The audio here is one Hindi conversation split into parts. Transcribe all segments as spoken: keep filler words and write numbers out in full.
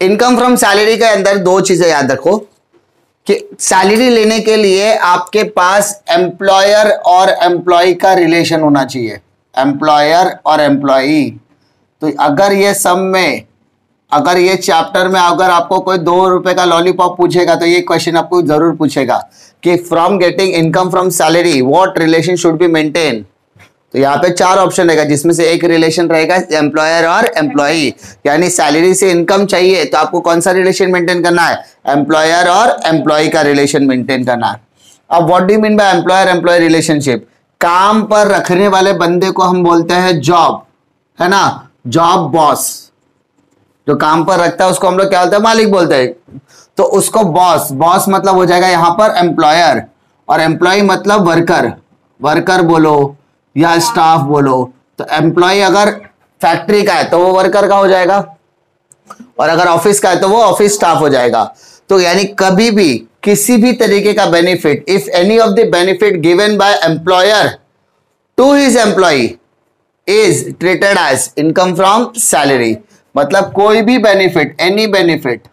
इनकम फ्रॉम सैलरी के अंदर दो चीजें याद रखो कि सैलरी लेने के लिए आपके पास एम्प्लॉयर और एम्प्लॉय का रिलेशन होना चाहिए, एम्प्लॉयर और एम्प्लॉई। तो अगर ये सब में, अगर ये चैप्टर में अगर आपको कोई दो रुपए का लॉलीपॉप पूछेगा तो ये क्वेश्चन आपको जरूर पूछेगा कि from getting income from salary what relation should be maintain. तो यहाँ पे चार ऑप्शन रहेगा जिसमें से एक रिलेशन रहेगा एम्प्लॉयर और एम्प्लॉई, यानी सैलरी से इनकम चाहिए तो आपको कौन सा रिलेशन मेंटेन करना है, एम्प्लॉयर और एम्प्लॉई का रिलेशन मेंटेन करना है। अब what do you mean by employer employee relationship, काम पर रखने वाले बंदे को हम बोलते हैं जॉब, है ना, जॉब बॉस, जो काम पर रखता है उसको हम लोग क्या बोलते हैं, मालिक बोलते हैं। तो उसको बॉस, बॉस मतलब हो जाएगा यहां पर एम्प्लॉयर, और एम्प्लॉय मतलब वर्कर, वर्कर बोलो या स्टाफ बोलो। तो एम्प्लॉय अगर फैक्ट्री का है तो वो वर्कर का हो जाएगा, और अगर ऑफिस का है तो वो ऑफिस स्टाफ हो जाएगा। तो यानी कभी भी किसी भी तरीके का benefit, if any of the benefit given by employer to his employee is treated as income from salary, मतलब कोई भी benefit, any benefit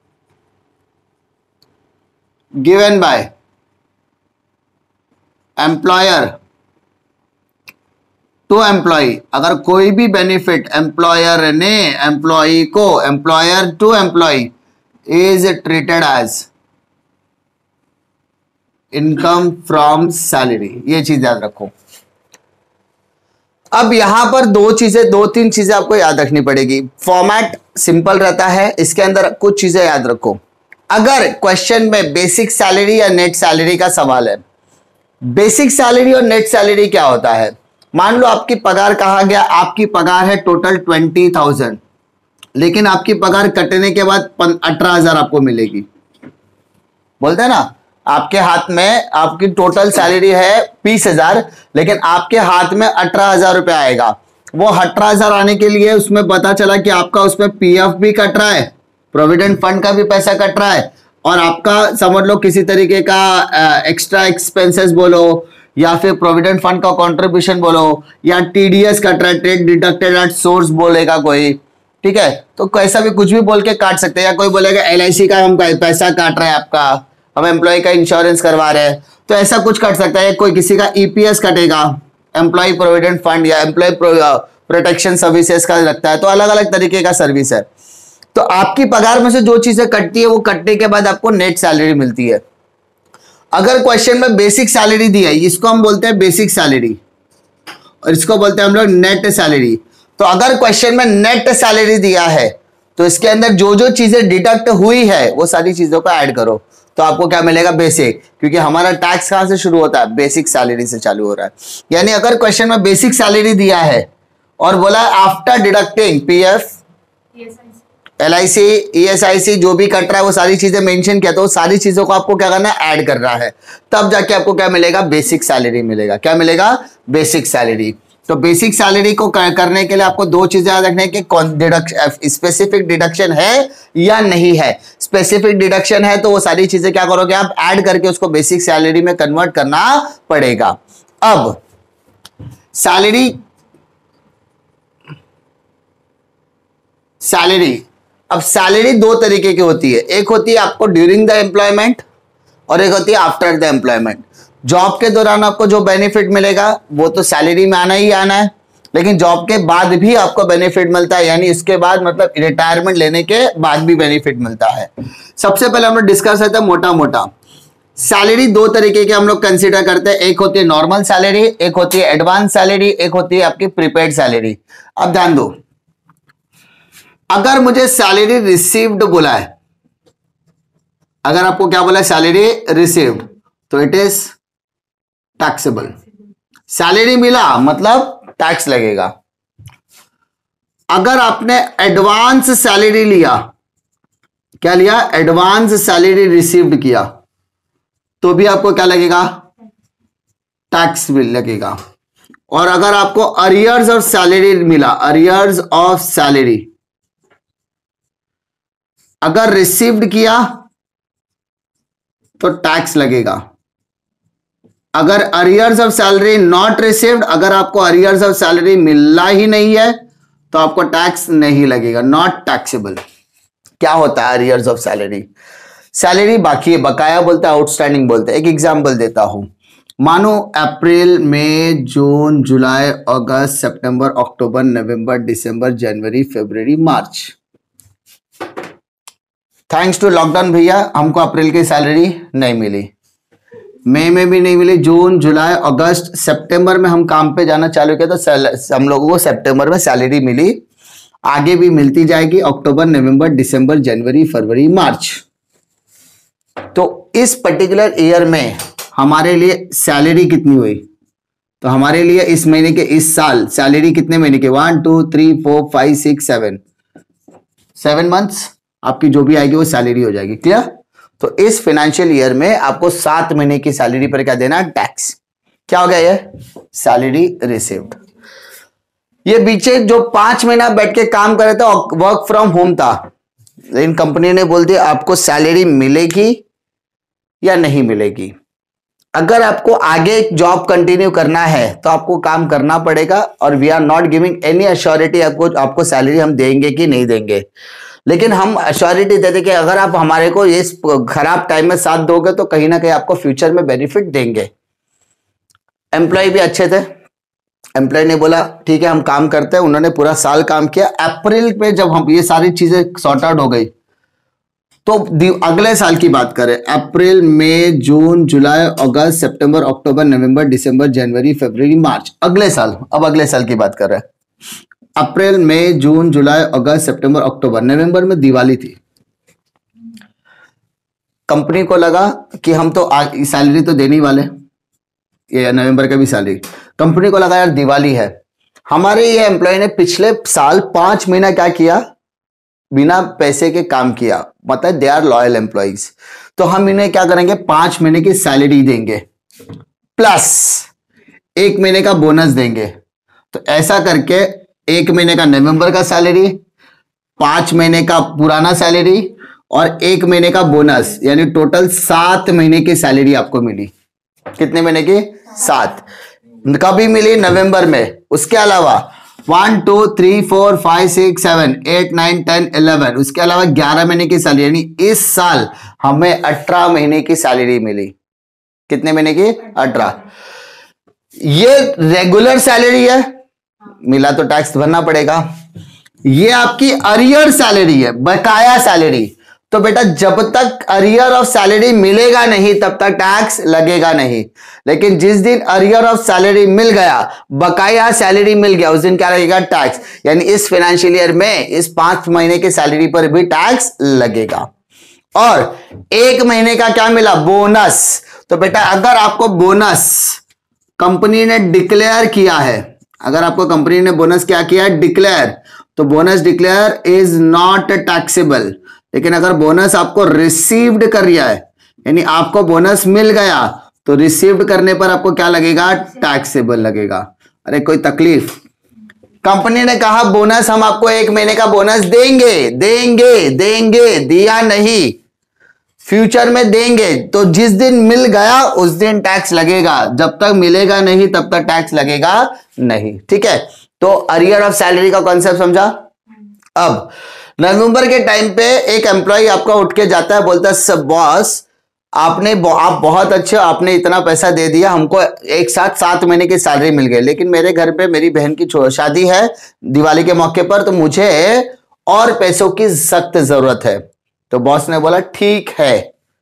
given by employer to employee, अगर कोई भी बेनिफिट एम्प्लॉयर ने एम्प्लॉय को, employer to employee is treated as income from salary, ये चीज याद रखो। अब यहां पर दो चीजें, दो तीन चीजें आपको याद रखनी पड़ेगी। फॉर्मेट सिंपल रहता है, इसके अंदर कुछ चीजें याद रखो। अगर क्वेश्चन में बेसिक सैलरी या नेट सैलरी का सवाल है, बेसिक सैलरी और नेट सैलरी क्या होता है, मान लो आपकी पगार कहा गया, आपकी पगार है टोटल ट्वेंटी थाउजेंड, लेकिन आपकी पगार कटने के बाद अठारह हजार आपको मिलेगी। बोलते हैं ना, आपके हाथ में आपकी टोटल सैलरी है बीस हजार, लेकिन आपके हाथ में अठारह हजार रुपया आएगा। वो अठारह हजार आने के लिए उसमें पता चला कि आपका उसमें पीएफ भी कट रहा है, प्रोविडेंट फंड का भी पैसा कट रहा है, और आपका समझ लो किसी तरीके का एक्स्ट्रा एक्सपेंसेस बोलो, या फिर प्रोविडेंट फंड का कंट्रीब्यूशन बोलो, या टीडीएस कट रहा है, ट्रेड डिडक्टेड एट सोर्स बोलेगा कोई, ठीक है, तो कैसा भी कुछ भी बोल के काट सकते हैं। या कोई बोलेगा एलआईसी का हम पैसा काट रहे हैं आपका, हम एम्प्लॉय का इंश्योरेंस करवा रहे हैं, तो ऐसा कुछ कट सकता है। कोई किसी का ईपीएस कटेगा, एम्प्लॉय प्रोविडेंट फंड या एम्प्लॉय प्रोटेक्शन सर्विसेज का लगता है, तो अलग अलग तरीके का सर्विस है। तो आपकी पगार में से जो चीजें कटती है वो कटने के बाद आपको नेट सैलरी मिलती है। अगर क्वेश्चन में बेसिक सैलरी दी है, इसको हम बोलते हैं बेसिक सैलरी, और इसको बोलते हैं हम लोग नेट सैलरी। तो अगर क्वेश्चन में नेट सैलरी दिया है तो इसके अंदर जो जो चीजें डिडक्ट हुई है वो सारी चीजों को ऐड करो, तो आपको क्या मिलेगा, बेसिक, क्योंकि हमारा टैक्स कहां से शुरू होता है, बेसिक सैलरी से चालू हो रहा है। यानी अगर क्वेश्चन में बेसिक सैलरी दिया है और बोला after deducting PF, LIC, ESIC जो भी कट रहा है वो सारी चीजें मेंशन किया, तो वो सारी चीजों को आपको क्या करना है, ऐड कर रहा है, तब जाके आपको क्या मिलेगा, बेसिक सैलरी मिलेगा। क्या मिलेगा, बेसिक सैलरी। तो बेसिक सैलरी को करने के लिए आपको दो चीजें याद रखने की, कौन डिडक्शन, स्पेसिफिक डिडक्शन है या नहीं है। स्पेसिफिक डिडक्शन है तो वो सारी चीजें क्या करोगे आप, ऐड करके उसको बेसिक सैलरी में कन्वर्ट करना पड़ेगा। अब सैलरी, सैलरी अब सैलरी दो तरीके की होती है, एक होती है आपको ड्यूरिंग द एम्प्लॉयमेंट और एक होती है आफ्टर द एम्प्लॉयमेंट। जॉब के दौरान आपको जो बेनिफिट मिलेगा वो तो सैलरी में आना ही आना है, लेकिन जॉब के बाद भी आपको बेनिफिट मिलता है, यानी इसके बाद मतलब रिटायरमेंट लेने के बाद भी बेनिफिट मिलता है। सबसे पहले हम लोग डिस्कस करते हैं मोटा मोटा, सैलरी दो तरीके के हम लोग कंसीडर करते हैं, एक होती है नॉर्मल सैलरी, एक होती है एडवांस सैलरी, एक होती है आपकी प्रीपेड सैलरी। अब ध्यान दो, अगर मुझे सैलरी रिसीव्ड बोला है, अगर आपको क्या बोला है, सैलरी रिसीव्ड, तो इट इज टैक्सेबल। सैलरी मिला मतलब टैक्स लगेगा। अगर आपने एडवांस सैलरी लिया, क्या लिया, एडवांस सैलरी रिसीव्ड किया, तो भी आपको क्या लगेगा, टैक्स भी लगेगा। और अगर आपको अरियर्स ऑफ सैलरी मिला, अरियर्स ऑफ सैलरी अगर रिसीव्ड किया तो टैक्स लगेगा। अगर arrears of salary not received, अगर आपको अरियर्स ऑफ सैलरी मिलना ही नहीं है तो आपको टैक्स नहीं लगेगा, नॉट टैक्सेबल। क्या होता है अरियर्स ऑफ सैलरी? सैलरी बाकी है, बकाया बोलते हैं, आउटस्टैंडिंग बोलते हैं। एक एग्जांपल देता हूं, मानो अप्रैल मई जून जुलाई अगस्त सितंबर अक्टूबर नवंबर दिसंबर जनवरी फरवरी मार्च। थैंक्स टू लॉकडाउन भैया हमको अप्रैल की सैलरी नहीं मिली, मई में भी नहीं मिली, जून जुलाई अगस्त सितंबर में हम काम पे जाना चालू किया तो हम लोगों को सितंबर में सैलरी मिली, आगे भी मिलती जाएगी अक्टूबर नवंबर दिसंबर जनवरी फरवरी मार्च। तो इस पर्टिकुलर ईयर में हमारे लिए सैलरी कितनी हुई? तो हमारे लिए इस महीने के इस साल सैलरी कितने महीने के? One two three four five six seven seven months आपकी जो भी आएगी वो सैलरी हो जाएगी। क्लियर? तो इस फाइनेंशियल ईयर में आपको सात महीने की सैलरी पर क्या देना? टैक्स। क्या हो गया ये? Salary received. ये पीछे जो पांच महीना बैठ के काम कर रहे थे, वर्क फ्रॉम होम था, लेकिन कंपनी ने बोल दिया आपको सैलरी मिलेगी या नहीं मिलेगी। अगर आपको आगे जॉब कंटिन्यू करना है तो आपको काम करना पड़ेगा, और we are not giving any assurity आपको आपको सैलरी हम देंगे कि नहीं देंगे, लेकिन हम अश्योरिटी देते कि अगर आप हमारे को इस खराब टाइम में साथ दोगे तो कहीं ना कहीं आपको फ्यूचर में बेनिफिट देंगे। एम्प्लॉय भी अच्छे थे, एम्प्लॉय ने बोला ठीक है हम काम करते हैं, उन्होंने पूरा साल काम किया। अप्रैल में जब हम ये सारी चीजें सॉर्ट आउट हो गई तो अगले साल की बात करें, अप्रैल मई जून जुलाई अगस्त सितंबर अक्टूबर नवंबर दिसंबर जनवरी फरवरी मार्च, अगले साल, अब अगले साल की बात कर रहे हैं। अप्रैल मई जून जुलाई अगस्त सितंबर अक्टूबर, नवंबर में दिवाली थी, कंपनी को लगा कि हम तो सैलरी तो देने वाले, ये नवंबर का भी सैलरी, कंपनी को लगा यार दिवाली है, हमारे ये एम्प्लॉय ने पिछले साल पांच महीना क्या किया, बिना पैसे के काम किया, मतलब दे आर लॉयल एम्प्लॉइज, तो हम इन्हें क्या करेंगे, पांच महीने की सैलरी देंगे प्लस एक महीने का बोनस देंगे। तो ऐसा करके एक महीने का नवंबर का सैलरी, पांच महीने का पुराना सैलरी और एक महीने का बोनस, यानी टोटल सात महीने की सैलरी आपको मिली। कितने महीने की? सात। कभी मिली? नवंबर में। उसके अलावा one two three four five six seven eight nine ten eleven, उसके अलावा ग्यारह महीने की सैलरी, यानी इस साल हमें अठारह महीने की सैलरी मिली। कितने महीने की? अठारह। ये रेगुलर सैलरी है, मिला तो टैक्स भरना पड़ेगा। ये आपकी अरियर सैलरी है, बकाया सैलरी। तो बेटा जब तक अरियर ऑफ सैलरी मिलेगा नहीं तब तक टैक्स लगेगा नहीं, लेकिन जिस दिन अरियर ऑफ सैलरी मिल गया, बकाया सैलरी मिल गया, उस दिन क्या लगेगा? टैक्स। यानी इस फाइनेंशियल ईयर में इस पांच महीने की सैलरी पर भी टैक्स लगेगा। और एक महीने का क्या मिला? बोनस। तो बेटा अगर आपको बोनस कंपनी ने डिक्लेयर किया है, अगर आपको कंपनी ने बोनस क्या किया है? डिक्लेयर, तो bonus declare is not taxable. लेकिन अगर बोनस आपको रिसीव्ड कर लिया है, यानी आपको बोनस मिल गया, तो रिसीव्ड करने पर आपको क्या लगेगा? टैक्सेबल लगेगा। अरे कोई तकलीफ? कंपनी ने कहा बोनस हम आपको एक महीने का बोनस देंगे देंगे देंगे, दिया नहीं, फ्यूचर में देंगे, तो जिस दिन मिल गया उस दिन टैक्स लगेगा, जब तक मिलेगा नहीं तब तक टैक्स लगेगा नहीं। ठीक है, तो अरियर ऑफ सैलरी का कॉन्सेप्ट समझा। अब नवंबर के टाइम पे एक एम्प्लॉय आपका उठ के जाता है, बोलता है सब बॉस आपने आप बहुत अच्छे, आपने इतना पैसा दे दिया, हमको एक साथ सात महीने की सैलरी मिल गई, लेकिन मेरे घर पे मेरी बहन की शादी है दिवाली के मौके पर, तो मुझे और पैसों की सख्त जरूरत है। तो बॉस ने बोला ठीक है,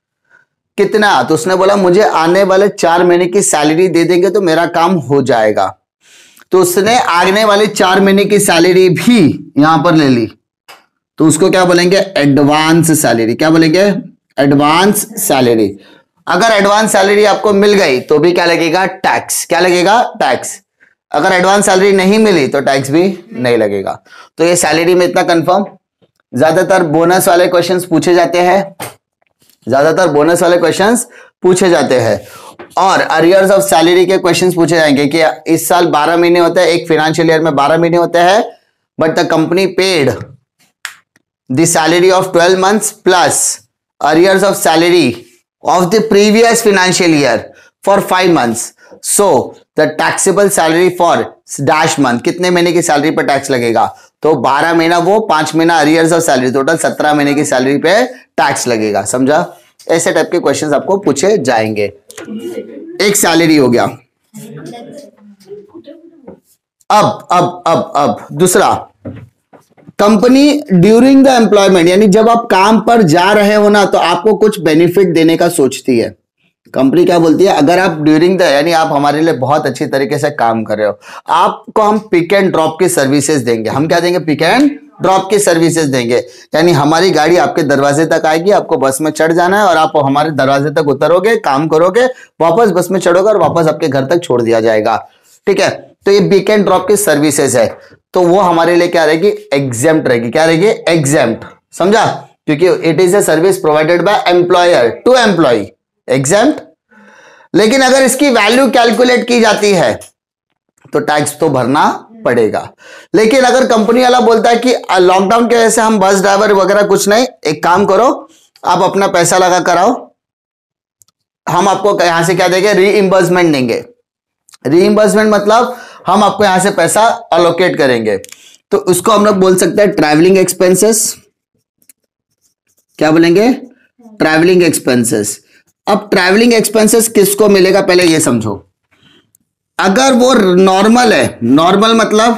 कितना? तो उसने बोला मुझे आने वाले चार महीने की सैलरी दे देंगे तो मेरा काम हो जाएगा। तो उसने आने वाले चार महीने की सैलरी भी यहां पर ले ली, तो उसको क्या बोलेंगे? Advance salary. क्या बोलेंगे? Advance salary. अगर एडवांस सैलरी आपको मिल गई तो भी क्या लगेगा? टैक्स। क्या लगेगा? टैक्स। अगर एडवांस सैलरी नहीं मिली तो टैक्स भी नहीं लगेगा। तो ये सैलरी में इतना कंफर्म। ज्यादातर बोनस वाले क्वेश्चंस पूछे जाते हैं, ज्यादातर बोनस वाले क्वेश्चंस पूछे जाते हैं, और अरियर्स ऑफ सैलरी के क्वेश्चंस पूछे जाएंगे कि इस साल बारह महीने होते हैं, एक फाइनेंशियल ईयर में बारह महीने होते हैं, but the company paid the salary of twelve months plus arrears of salary of the previous financial year for five months, so the taxable salary for dash month, कितने महीने की सैलरी पर टैक्स लगेगा? तो बारह महीना वो, पांच महीना अरियर्स और सैलरी, टोटल सत्रह महीने की सैलरी पे टैक्स लगेगा। समझा? ऐसे टाइप के क्वेश्चंस आपको पूछे जाएंगे। एक सैलरी हो गया। अब अब अब अब दूसरा, कंपनी ड्यूरिंग द एम्प्लॉयमेंट, यानी जब आप काम पर जा रहे हो ना, तो आपको कुछ बेनिफिट देने का सोचती है। कंपनी क्या बोलती है, अगर आप ड्यूरिंग द, यानी आप हमारे लिए बहुत अच्छी तरीके से काम कर रहे हो, आपको हम पिक एंड ड्रॉप की सर्विसेज देंगे। हम क्या देंगे? पिक एंड ड्रॉप की सर्विसेज देंगे। यानी हमारी गाड़ी आपके दरवाजे तक आएगी, आपको बस में चढ़ जाना है और आप हमारे दरवाजे तक उतरोगे, काम करोगे, वापस बस में चढ़ोगे और वापस आपके घर तक छोड़ दिया जाएगा। ठीक है, तो ये पिक एंड ड्रॉप की सर्विसेज है, तो वो हमारे लिए क्या रहेगी? एग्जेम्प्ट रहेगी। क्या रहेगी? एग्जेम्प्ट। समझा? क्योंकि it is a service provided by employer to employee, exempt. लेकिन अगर इसकी वैल्यू कैलकुलेट की जाती है तो टैक्स तो भरना पड़ेगा। लेकिन अगर कंपनी वाला बोलता है कि लॉकडाउन की वजह से हम बस ड्राइवर वगैरह कुछ नहीं, एक काम करो, आप अपना पैसा लगा कराओ, हम आपको यहां से क्या देंगे? रीइंबर्समेंट देंगे। रीइंबर्समेंट मतलब हम आपको यहां से पैसा अलोकेट करेंगे, तो उसको हम लोग बोल सकते हैं ट्रैवलिंग एक्सपेंसेस। क्या बोलेंगे? Travelling expenses. अब ट्रैवलिंग एक्सपेंसेस किसको मिलेगा, पहले ये समझो। अगर वो नॉर्मल है, नॉर्मल मतलब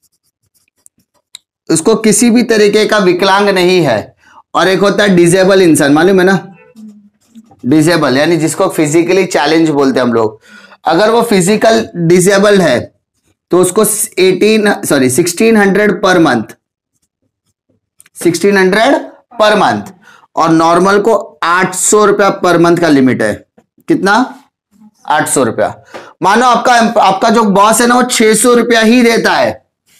उसको किसी भी तरीके का विकलांग नहीं है, और एक होता है डिसेबल इंसान, मालूम है ना? डिसेबल यानी जिसको फिजिकली चैलेंज बोलते हैं हम लोग। अगर वो फिजिकल डिसेबल्ड है तो उसको अठारह sorry sixteen hundred per month, sixteen hundred per month, और नॉर्मल को आठ सौ रुपया पर मंथ का लिमिट है। कितना? आठ सौ रुपया। मानो आपका आपका जो बॉस है ना, वो छह सौ रुपया ही देता है,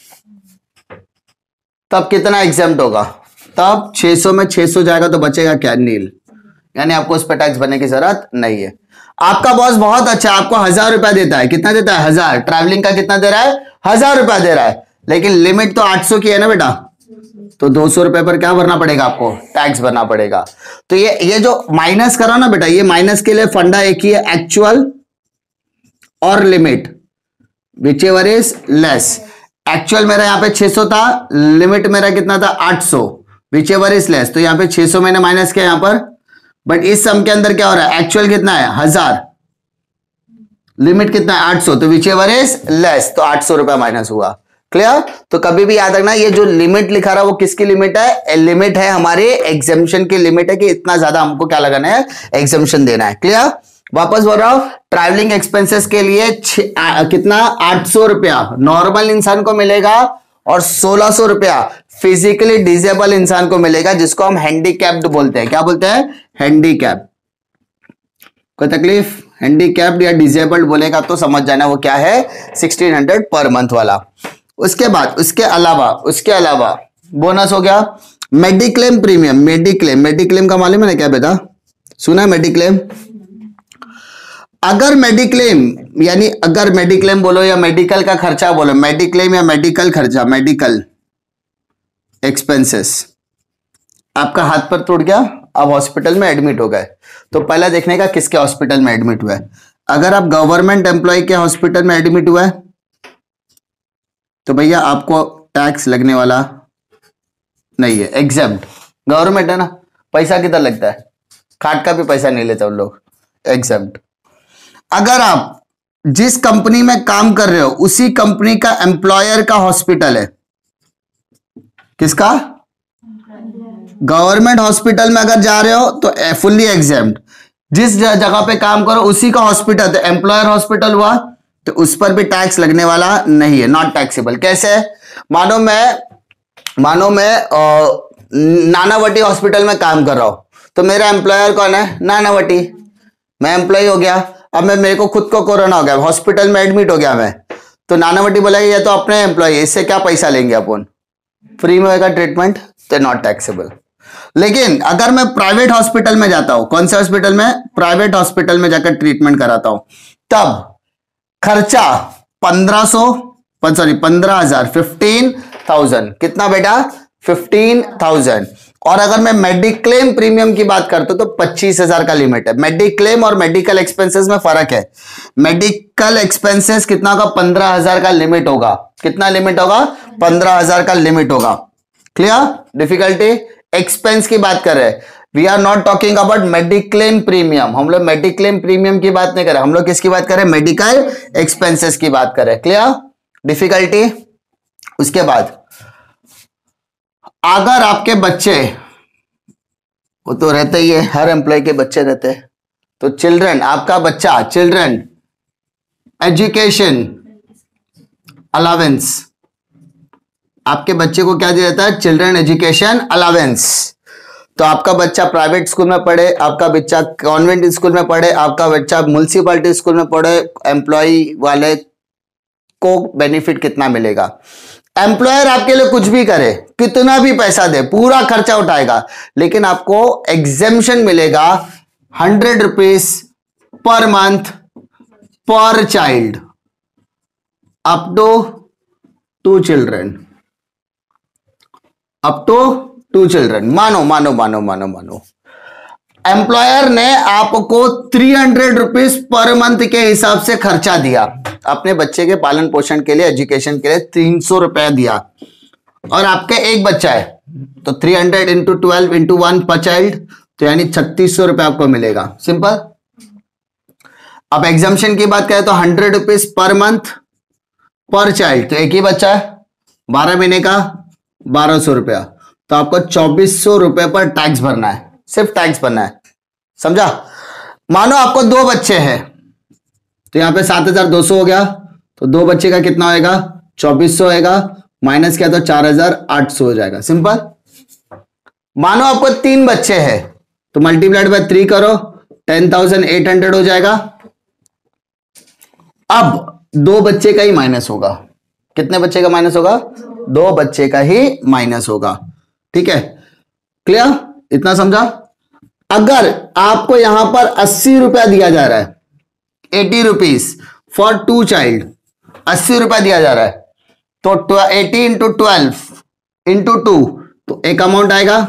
तब कितना एग्जेम्प्ट होगा? तब छह सौ में छह सौ जाएगा तो बचेगा क्या? नील। यानी आपको उस पर टैक्स भरने की जरूरत नहीं है। आपका बॉस बहुत अच्छा, आपको हजार रुपया देता है। कितना देता है? हजार। ट्रैवलिंग का कितना दे रहा है? हजार रुपया दे रहा है, लेकिन लिमिट तो आठ सौ की है ना बेटा, तो दो सौ रुपए पर क्या भरना पड़ेगा? आपको टैक्स भरना पड़ेगा। तो ये ये जो माइनस करो ना बेटा, ये माइनस के लिए फंडा एक ही है, एक्चुअल और limit, whichever is less. Actual मेरा यहाँ पे छह सौ था, लिमिट मेरा कितना था? आठ सौ, विच एवर इज लेस। तो यहाँ पे छह सौ मैंने माइनस किया यहाँ पर, बट इस सम के अंदर क्या हो रहा है? एक्चुअल कितना है? हजार, लिमिट कितना है? आठ सौ, तो विच एवर इज लेस, तो आठ सौ रुपया माइनस हुआ। क्लियर? तो कभी भी याद रखना, ये जो लिमिट लिखा रहा है वो किसकी लिमिट है? लिमिट है हमारे एग्जेम्पशन की लिमिट है, कि इतना ज्यादा हमको क्या लगाना है? एग्जेम्पशन देना है। क्लियर? वापस बोल रहा हूं, ट्रैवलिंग एक्सपेंसेस के लिए आ, कितना? आठ सौ रुपया नॉर्मल इंसान को मिलेगा, और सोलह सौ रुपया फिजिकली डिसेबल इंसान को मिलेगा, जिसको हम हैंडीकैप्ड बोलते हैं। क्या बोलते हैं? हैंडीकैप। कोई तकलीफ? हैंडीकैप्ड या डिसेबल्ड बोलेगा तो समझ जाना वो क्या है? सिक्सटीन हंड्रेड पर मंथ वाला। उसके बाद उसके अलावा उसके अलावा बोनस हो गया मेडिक्लेम प्रीमियम। मेडिक्लेम, मेडिक्लेम का मालूम है ना क्या बेटा? सुना है मेडिक्लेम? अगर मेडिक्लेम यानी अगर मेडिक्लेम बोलो या मेडिकल का खर्चा बोलो, मेडिक्लेम या मेडिकल खर्चा, मेडिकल एक्सपेंसेस, आपका हाथ पर टूट गया, आप हॉस्पिटल में एडमिट हो गए, तो पहला देखने का किसके हॉस्पिटल में एडमिट हुआ है। अगर आप गवर्नमेंट एम्प्लॉय के हॉस्पिटल में एडमिट हुआ है तो भैया आपको टैक्स लगने वाला नहीं है, एग्जेम्प्ट। गवर्नमेंट है ना, पैसा कितना लगता है? खाट का भी पैसा नहीं लेते उन लोग, एग्जेम्प्ट। अगर आप जिस कंपनी में काम कर रहे हो उसी कंपनी का एम्प्लॉयर का हॉस्पिटल है, किसका? गवर्नमेंट हॉस्पिटल में अगर जा रहे हो तो फुल्ली एग्जेम्प्ट। जिस जगह पे काम करो उसी का हॉस्पिटल, तो एम्प्लॉयर हॉस्पिटल हुआ, तो उस पर भी टैक्स लगने वाला नहीं है, नॉट टैक्सेबल। कैसे? मानो मैं मानो मैं आ, नानावटी हॉस्पिटल में काम कर रहा हूं, तो मेरा एम्प्लॉयर कौन है? नानावटी। मैं एम्प्लॉय हो गया, अब मैं मेरे को खुद को कोरोना हो गया, हॉस्पिटल में एडमिट हो गया मैं, तो नानावटी बोलेगा ये तो अपने एम्प्लॉय, इससे क्या पैसा लेंगे अपन, फ्री में होगा ट्रीटमेंट, तो नॉट टैक्सेबल। लेकिन अगर मैं प्राइवेट हॉस्पिटल में जाता हूं, कौन से हॉस्पिटल में? प्राइवेट हॉस्पिटल में जाकर ट्रीटमेंट कराता हूं, तब खर्चा पंद्रह सौ सॉरी पंद्रह हजार फिफ्टीन थाउजेंड। कितना बेटा? Fifteen thousand. और अगर मैं मेडिक्लेम प्रीमियम की बात करता हूं तो पच्चीस हजार का लिमिट है। मेडिक्लेम और मेडिकल एक्सपेंसेस में फर्क है। मेडिकल एक्सपेंसेस कितना का? पंद्रह हजार का लिमिट होगा। कितना लिमिट होगा? पंद्रह हजार का लिमिट होगा। क्लियर? डिफिकल्टी एक्सपेंस की बात कर रहे हैं, we are not talking about mediclaim premium. हम लोग मेडिक्लेम प्रीमियम की बात नहीं कर रहे, हम लोग किसकी बात कर रहे हैं? मेडिकल एक्सपेंसेस की बात कर रहे हैं। क्लियर? डिफिकल्टी। उसके बाद अगर आपके बच्चे, वो तो रहते ही है, हर एम्प्लॉय के बच्चे रहते हैं, तो चिल्ड्रन, आपका बच्चा, चिल्ड्रन एजुकेशन अलावेंस, आपके बच्चे को क्या दिया जाता है? Children education allowance. तो आपका बच्चा प्राइवेट स्कूल में पढ़े, आपका बच्चा कॉन्वेंट स्कूल में पढ़े, आपका बच्चा म्युनिसिपैलिटी स्कूल में पढ़े, एम्प्लॉय वाले को बेनिफिट कितना मिलेगा? एम्प्लॉयर आपके लिए कुछ भी करे, कितना भी पैसा दे, पूरा खर्चा उठाएगा, लेकिन आपको एग्जेम्पशन मिलेगा hundred rupees per month per child up to two children, up to two children. मानो मानो मानो मानो मानो एम्प्लॉयर ने आपको three hundred rupees per month के हिसाब से खर्चा दिया, अपने बच्चे के पालन पोषण के लिए, एजुकेशन के लिए तीन सौ रुपया दिया, और आपका एक बच्चा है, तो three hundred into twelve into one per child, तो यानी छत्तीस सौ रुपया आपको मिलेगा। सिंपल। अब एग्जाम्शन की बात करें तो hundred rupees per month per child, तो एक ही बच्चा है, बारह महीने का बारह सौ रुपया, तो आपको चौबीस सौ रुपए पर टैक्स भरना है, सिर्फ टैक्स भरना है। समझा? मानो आपको दो बच्चे हैं, तो यहां पे सात हजार दो सौ हो गया, तो दो बच्चे का कितना होएगा? चौबीस सौ होएगा, माइनस किया तो चार हजार आठ सौ हो जाएगा। सिंपल। मानो आपको तीन बच्चे हैं, तो मल्टीप्लाइड बाय थ्री करो, टेन थाउजेंड एट हंड्रेड हो जाएगा। अब दो बच्चे का ही माइनस होगा, कितने बच्चे का माइनस होगा? दो बच्चे का ही माइनस होगा। ठीक है? क्लियर? इतना समझा? अगर आपको यहां पर अस्सी रुपया दिया जा रहा है, eighty rupees for two child, अस्सी रुपया दिया जा रहा है, तो eighty into twelve into two, तो एक अमाउंट आएगा।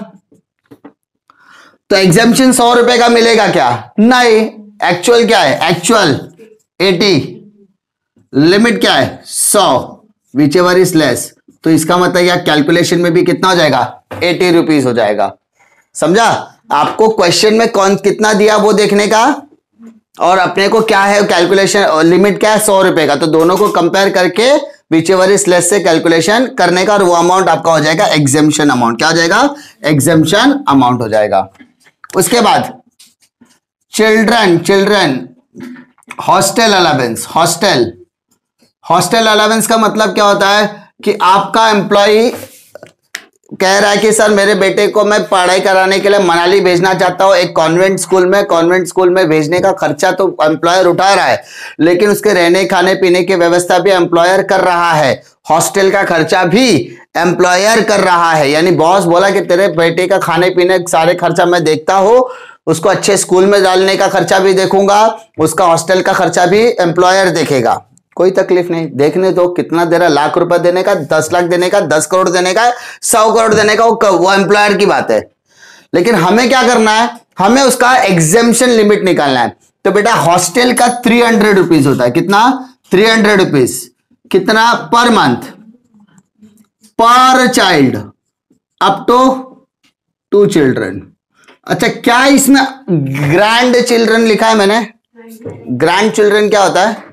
तो एग्जाम्पशन सौ रुपए का मिलेगा क्या? नहीं, एक्चुअल क्या है? एक्चुअल एटी, लिमिट क्या है? सौ, विच एवर इज लेस, तो इसका मतलब या कैलकुलेशन में भी कितना हो जाएगा? एटी रुपीज हो जाएगा। समझा? आपको क्वेश्चन में कौन कितना दिया वो देखने का, और अपने को क्या है कैलकुलेशन, लिमिट क्या है? सौ रुपए का, तो दोनों को कंपेयर करके विच एवर इज लेस से कैलकुलेशन करने का, और वो अमाउंट आपका हो जाएगा एग्जेम्पशन अमाउंट। क्या हो जाएगा? एग्जेम्पशन अमाउंट हो जाएगा। उसके बाद children, children hostel allowance, hostel hostel allowance का मतलब क्या होता है कि आपका एम्प्लॉय कह रहा है कि सर मेरे बेटे को मैं पढ़ाई कराने के लिए मनाली भेजना चाहता हूं, एक कॉन्वेंट स्कूल में, कॉन्वेंट स्कूल में भेजने का खर्चा तो एम्प्लॉयर उठा रहा है, लेकिन उसके रहने खाने पीने की व्यवस्था भी एम्प्लॉयर कर रहा है, हॉस्टल का खर्चा भी एम्प्लॉयर कर रहा है। यानी बॉस बोला कि तेरे बेटे का खाने पीने सारे खर्चा मैं देखता हूं, उसको अच्छे स्कूल में डालने का खर्चा भी देखूंगा, उसका हॉस्टल का खर्चा भी एम्प्लॉयर देखेगा, कोई तकलीफ नहीं, देखने दो कितना दे रहा, लाख रुपए देने का, दस लाख देने का, दस करोड़ देने का, सौ करोड़ देने का, वो, वो एम्प्लॉयर की बात है। लेकिन हमें क्या करना है? हमें उसका एग्जेम्पशन लिमिट निकालना है। तो बेटा हॉस्टल का थ्री हंड्रेड रुपीज होता है, कितना? थ्री हंड्रेड रुपीज, कितना? Per month per child up to two children. अच्छा, क्या इसमें ग्रैंड चिल्ड्रन लिखा है मैंने? ग्रैंड चिल्ड्रन क्या होता है?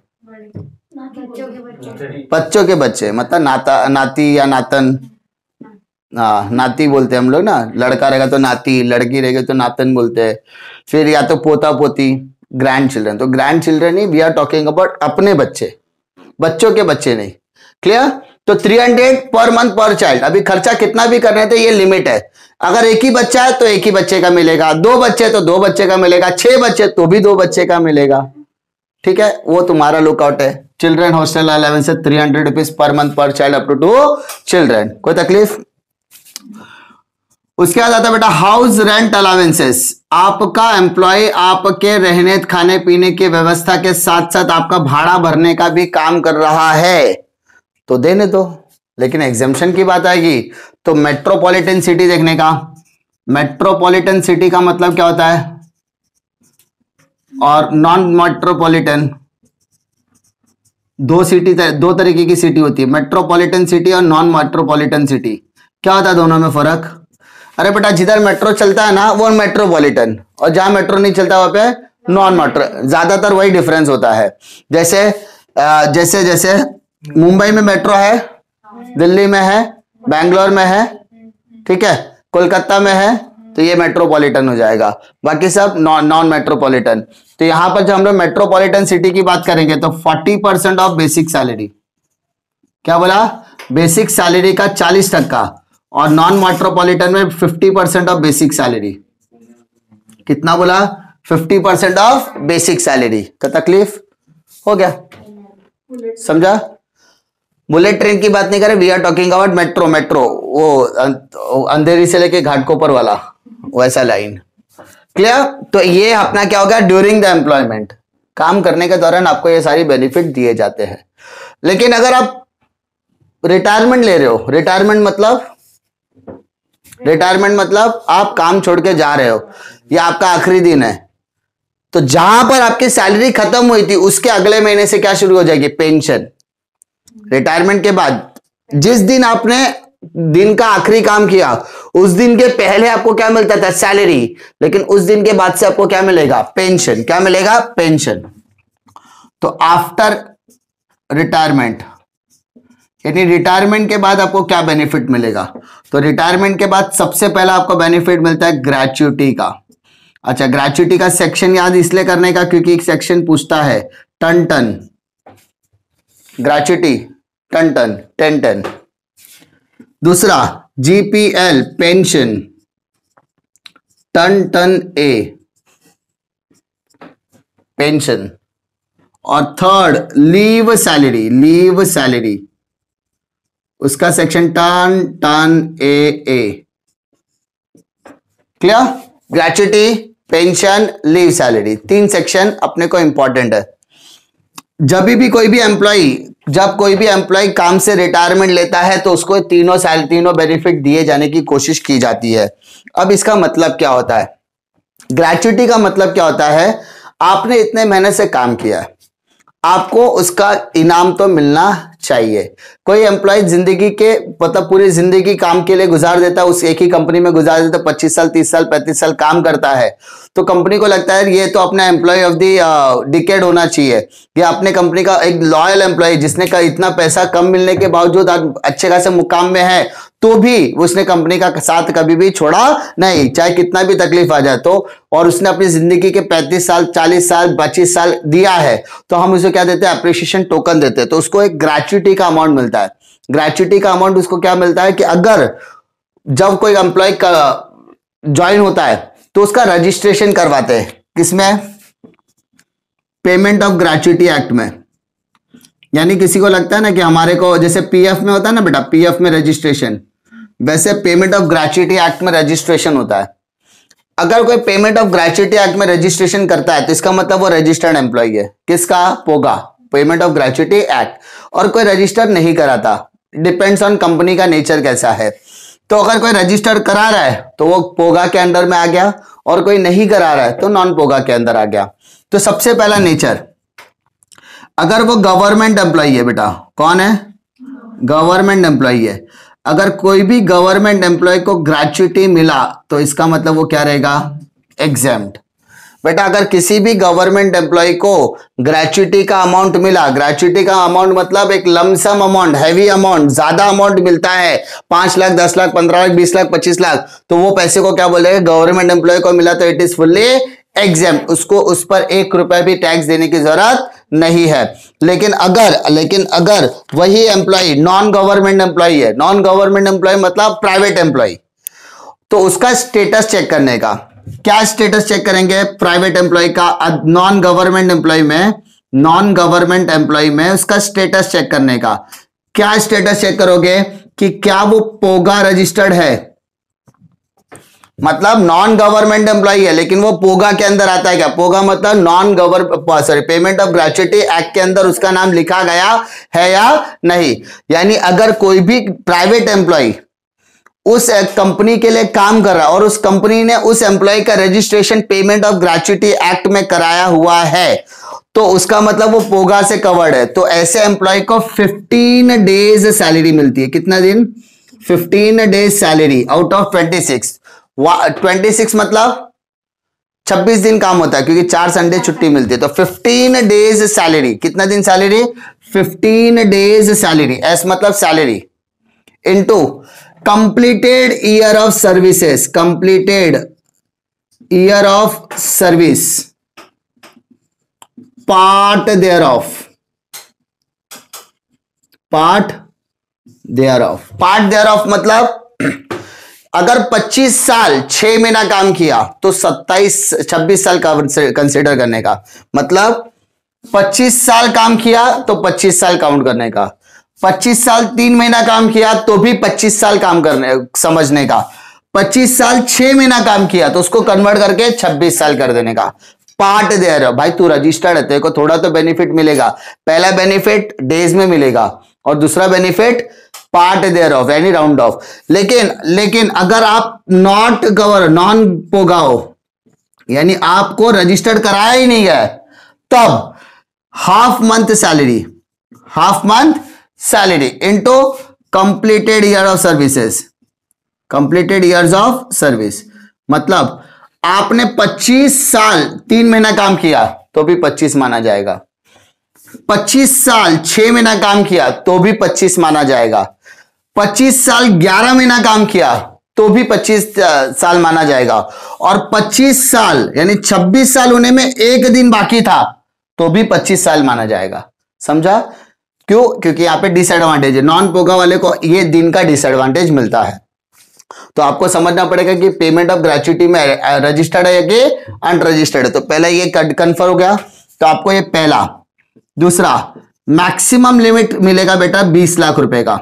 बच्चों के बच्चे, मतलब नाता, नाती या नातन, हाँ नाती बोलते हैं हम लोग ना, लड़का रहेगा तो नाती, लड़की रहेगी तो नातन बोलते हैं, फिर या तो पोता पोती, ग्रैंड चिल्ड्रन। तो ग्रैंड चिल्ड्रन ही वी आर टॉकिंग अबाउट अपने बच्चे, बच्चों के बच्चे नहीं। क्लियर? तो three hundred per month per child. अभी खर्चा कितना भी करने थे ये लिमिट है, अगर एक ही बच्चा है तो एक ही बच्चे का मिलेगा, दो बच्चे तो दो बच्चे का मिलेगा, छह बच्चे तो भी दो बच्चे का मिलेगा। ठीक है? वो तुम्हारा लुकआउट है। चिल्ड्रन हॉस्टल अलावेंस है three hundred rupees per month per child up to two children, कोई तकलीफ? उसके बाद आता बेटा हाउस रेंट अलावेंसेस। आपका एम्प्लॉय आपके रहने खाने पीने की व्यवस्था के साथ साथ आपका भाड़ा भरने का भी काम कर रहा है, तो देने दो। लेकिन एग्जेम्पशन की बात आएगी तो मेट्रोपॉलिटन सिटी देखने का। मेट्रोपॉलिटन सिटी का मतलब क्या होता है, और नॉन मेट्रोपॉलिटन, दो सिटी, दो तरीके की सिटी होती है, मेट्रोपॉलिटन सिटी और नॉन मेट्रोपॉलिटन सिटी। क्या होता है दोनों में फर्क? अरे बेटा जिधर मेट्रो चलता है ना वो मेट्रोपॉलिटन, और जहां मेट्रो नहीं चलता वहां पे नॉन मेट्रो। ज्यादातर वही डिफरेंस होता है। जैसे जैसे जैसे मुंबई में मेट्रो है, दिल्ली में है, बैंगलोर में है, ठीक है, कोलकाता में है, तो ये मेट्रोपॉलिटन हो जाएगा। बाकी सब नॉन नॉन मेट्रोपॉलिटन। तो यहां पर जब हम लोग मेट्रोपॉलिटन सिटी की बात करेंगे तो चालीस परसेंट ऑफ बेसिक सैलरी, क्या बोला, बेसिक सैलरी का चालीस टक्का, और नॉन मेट्रोपॉलिटन में पचास परसेंट ऑफ बेसिक सैलरी। कितना बोला? पचास परसेंट ऑफ बेसिक सैलरी का तकलीफ हो गया, समझा? बुलेट ट्रेन की बात नहीं करें, we are talking about metro. Metro वो अंधेरी से लेके घाटकोपर वाला वैसा लाइन, क्लियर? तो ये अपना क्या होगा, ड्यूरिंग द एम्प्लॉयमेंट, काम करने के दौरान आपको ये सारी बेनिफिट दिए जाते हैं। लेकिन अगर आप रिटायरमेंट ले रहे हो, रिटायरमेंट मतलब रिटायरमेंट मतलब आप काम छोड़ के जा रहे हो या आपका आखिरी दिन है, तो जहां पर आपकी सैलरी खत्म हुई थी उसके अगले महीने से क्या शुरू हो जाएगी, पेंशन। रिटायरमेंट के बाद जिस दिन आपने दिन का आखिरी काम किया उस दिन के पहले आपको क्या मिलता था, सैलरी, लेकिन उस दिन के बाद से आपको क्या मिलेगा, पेंशन। क्या मिलेगा, पेंशन। तो आफ्टर रिटायरमेंट, यानी रिटायरमेंट के बाद आपको क्या बेनिफिट मिलेगा, तो रिटायरमेंट के बाद सबसे पहला आपको बेनिफिट मिलता है ग्रेच्युटी का। अच्छा, ग्रेच्युटी का सेक्शन याद इसलिए करने का क्योंकि एक सेक्शन पूछता है ten ten, gratuity ten ten, ten ten. दूसरा जीपीएल pension ten ten A pension, और third leave salary, leave salary उसका section ten ten A A. Clear? Gratuity, pension, leave salary, तीन सेक्शन अपने को इंपॉर्टेंट है। जब भी कोई भी एम्प्लॉय जब कोई भी एम्प्लॉय काम से रिटायरमेंट लेता है तो उसको तीनों सैलरी, तीनों बेनिफिट दिए जाने की कोशिश की जाती है। अब इसका मतलब क्या होता है, ग्रेच्युटी का मतलब क्या होता है, आपने इतने मेहनत से काम किया है, आपको उसका इनाम तो मिलना चाहिए। कोई एम्प्लॉय जिंदगी के मतलब पूरी जिंदगी काम के लिए गुजार देता है, उस एक ही कंपनी में गुजार देता है, पच्चीस साल, तीस साल, पैंतीस साल काम करता है, तो कंपनी को लगता है ये तो अपना एम्प्लॉय ऑफ द डिकेड होना चाहिए, ये अपने कंपनी का एक लॉयल एम्प्लॉय जिसने का इतना पैसा कम मिलने के बावजूद अच्छे खासे मुकाम में है तो भी उसने कंपनी का साथ कभी भी छोड़ा नहीं, चाहे कितना भी तकलीफ आ जाए तो, और उसने अपनी जिंदगी के पैंतीस साल, चालीस साल, पच्चीस साल दिया है, तो हम उसे क्या देते हैं, अप्रिशिएशन टोकन देते हैं। तो उसको एक ग्रेच्युटी का अमाउंट मिलता है। ग्रेच्युटी का अमाउंट उसको क्या मिलता है कि अगर जब कोई एम्प्लॉय का ज्वाइन होता है तो उसका रजिस्ट्रेशन करवाते हैं, किसमें, पेमेंट ऑफ ग्रेच्युटी एक्ट में। यानी किसी को लगता है ना कि हमारे को जैसे पीएफ में होता है ना बेटा, पीएफ में रजिस्ट्रेशन, वैसे पेमेंट ऑफ ग्रेच्युटी एक्ट में रजिस्ट्रेशन होता है। अगर कोई पेमेंट ऑफ ग्रेच्युटी एक्ट में रजिस्ट्रेशन करता है तो इसका मतलब वो रजिस्टर्ड एम्प्लॉय है, किसका, POGA, payment of gratuity act. और कोई रजिस्टर नहीं कराता, डिपेंड्स ऑन कंपनी का नेचर कैसा है। तो अगर कोई रजिस्टर करा रहा है तो वो पोगा के अंडर में आ गया, और कोई नहीं करा रहा है तो नॉन पोगा के अंदर आ गया। तो सबसे पहला नेचर, अगर वो गवर्नमेंट एम्प्लॉय है बेटा, कौन है, गवर्नमेंट एम्प्लॉय है, अगर कोई भी गवर्नमेंट एम्प्लॉय को ग्रेच्युटी मिला तो इसका मतलब वो क्या रहेगा, एग्जेम्प्ट। बेटा अगर किसी भी गवर्नमेंट एम्प्लॉय को ग्रेच्युटी का अमाउंट मिला, ग्रेच्युटी का अमाउंट मतलब एक लमसम अमाउंट, हैवी अमाउंट, ज्यादा अमाउंट मिलता है, पांच लाख, दस लाख, पंद्रह लाख, बीस लाख, पच्चीस लाख, तो वो पैसे को क्या बोलेगा, गवर्नमेंट एम्प्लॉय को मिला तो इट इज फुल्ली एग्जेम्प्ट, उसको उस पर एक रुपया भी टैक्स देने की जरूरत नहीं है। लेकिन अगर लेकिन अगर वही एम्प्लॉय नॉन गवर्नमेंट एम्प्लॉय है, नॉन गवर्नमेंट एम्प्लॉय मतलब प्राइवेट एम्प्लॉय, तो उसका स्टेटस चेक करने का, क्या स्टेटस चेक करेंगे प्राइवेट एम्प्लॉय का, नॉन गवर्नमेंट एम्प्लॉय में, नॉन गवर्नमेंट एम्प्लॉय में उसका स्टेटस चेक करने का क्या स्टेटस चेक करोगे कि क्या वो पोगा रजिस्टर्ड है, मतलब नॉन गवर्नमेंट एम्प्लॉय है लेकिन वो पोगा के अंदर आता है क्या, पोगा मतलब non govern sorry payment of gratuity act के अंदर उसका नाम लिखा गया है या नहीं। यानी अगर कोई भी प्राइवेट एम्प्लॉय उस कंपनी के लिए काम कर रहा है और उस कंपनी ने उस एम्प्लॉय का registration payment of gratuity act में कराया हुआ है तो उसका मतलब वो पोगा से कवर्ड है। तो ऐसे एम्प्लॉय को फिफ्टीन डेज सैलरी मिलती है। कितना दिन? Fifteen days salary out of twenty six. Twenty six मतलब छब्बीस दिन काम होता है, क्योंकि चार संडे छुट्टी मिलती है। तो फिफ्टीन डेज सैलरी, कितना दिन सैलरी? Fifteen days salary. एस मतलब salary into completed year of services, completed year of service, part thereof, part thereof. Part thereof मतलब अगर पच्चीस साल छह महीना काम किया तो सत्ताईस छब्बीस साल का कंसिडर करने का। मतलब पच्चीस साल काम किया तो पच्चीस साल काउंट करने का। पच्चीस साल तीन महीना काम किया तो भी पच्चीस साल काम करने समझने का। पच्चीस साल छह महीना काम किया तो उसको कन्वर्ट करके छब्बीस साल कर देने का। पार्ट दे रहे हो भाई, तू रजिस्टर्ड है, तेरे को थोड़ा तो बेनिफिट मिलेगा। पहला बेनिफिट डेज में मिलेगा और दूसरा बेनिफिट पार्ट देयर ऑफ यानी राउंड ऑफ। लेकिन लेकिन अगर आप नॉट गवर नॉन पोगा हो, यानी आपको रजिस्टर्ड कराया ही नहीं गया, तब half month salary, half month salary into completed year of services, completed years of service. मतलब आपने पच्चीस साल तीन महीना काम किया तो भी पच्चीस माना जाएगा। पच्चीस साल छह महीना काम किया तो भी पच्चीस माना जाएगा। पच्चीस साल ग्यारह महीना काम किया तो भी पच्चीस साल माना जाएगा। और पच्चीस साल यानी छब्बीस साल होने में एक दिन बाकी था तो भी पच्चीस साल माना जाएगा। समझा? क्यों? क्योंकि यहां पे डिसएडवांटेज है, नॉन पोगा वाले को ये दिन का डिसएडवांटेज मिलता है। तो आपको समझना पड़ेगा कि पेमेंट ऑफ ग्रेच्युटी में रजिस्टर्ड है कि अनरजिस्टर्ड है। तो पहला ये कन्फर्म हो गया, तो आपको ये पहला। दूसरा, मैक्सिमम लिमिट मिलेगा बेटा बीस लाख रुपए का।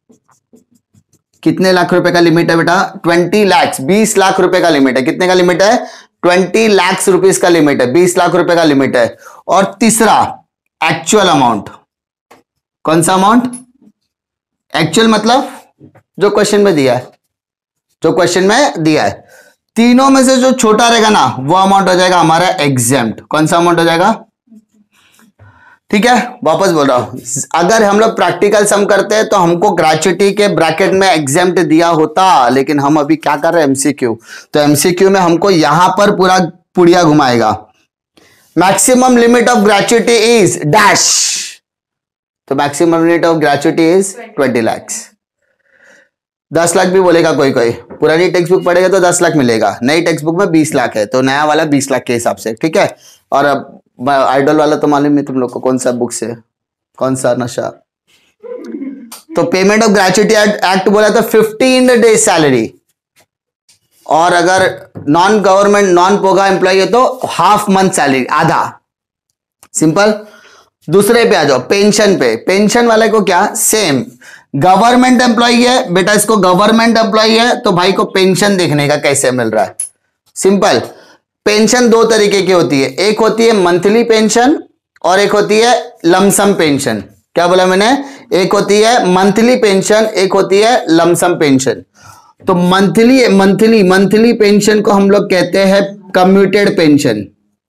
कितने लाख रुपए का लिमिट है बेटा? ट्वेंटी लाख। बीस लाख रुपए का लिमिट है। कितने का लिमिट है? ट्वेंटी लाख रुपीज का लिमिट है, बीस लाख रुपए का लिमिट है। और तीसरा, एक्चुअल अमाउंट। कौन सा अमाउंट? एक्चुअल मतलब जो क्वेश्चन में दिया है, जो क्वेश्चन में दिया है। तीनों में से जो छोटा रहेगा ना वो अमाउंट हो जाएगा हमारा एग्जेम्प्ट। कौन सा अमाउंट हो जाएगा? ठीक है, वापस बोल रहा हूं, अगर हम लोग प्रैक्टिकल सम करते हैं तो हमको ग्रेच्युटी के ब्रैकेट में एग्जेम्प्ट दिया होता, लेकिन हम अभी क्या कर रहे हैं? एमसीक्यू। तो एमसीक्यू में हमको यहां पर पूरा पुड़िया घुमाएगा। Maximum limit of gratuity is dash, तो maximum limit of gratuity is twenty lakhs. दस लाख भी बोलेगा कोई कोई। पुरानी टेक्स्ट बुक पढ़ेगा तो दस लाख मिलेगा, नई टेक्स्ट बुक में बीस लाख है, तो नया वाला बीस लाख के हिसाब से। ठीक है, और अब आइडल वाला तो मालूम है तुम लोग को कौन सा बुक से, कौन सा नशा। तो पेमेंट ऑफ ग्रेच्युटी एक्ट बोला तो फिफ्टीन डेज सैलरी, और अगर नॉन गवर्नमेंट नॉन पोगा एम्प्लॉय है तो हाफ मंथ सैलरी, आधा। सिंपल। दूसरे पे आ जाओ, पेंशन पे। पेंशन वाले को क्या? सेम। गवर्नमेंट एम्प्लॉय है बेटा, इसको गवर्नमेंट एम्प्लॉय है तो भाई को पेंशन देखने का कैसे मिल रहा है। सिंपल। पेंशन दो तरीके की होती है, एक होती है मंथली पेंशन और एक होती है लमसम पेंशन। क्या बोला मैंने? एक होती है मंथली पेंशन, एक होती है लमसम पेंशन। तो मंथली मंथली मंथली पेंशन को हम लोग कहते हैं कम्यूटेड पेंशन।